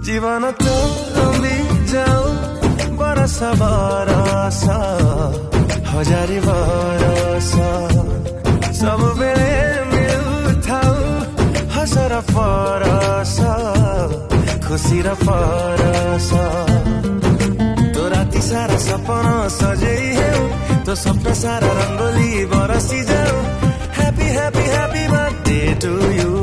जीवन तो लंबी जाऊ बरस बरस हजारी बरस सब बेले मिलुथाऊ हसर परस खुशी र परस तो राति सारा सपना सजई हेउ तो सपना सारा रंगोली बरसी जाऊ happy happy happy birthday to you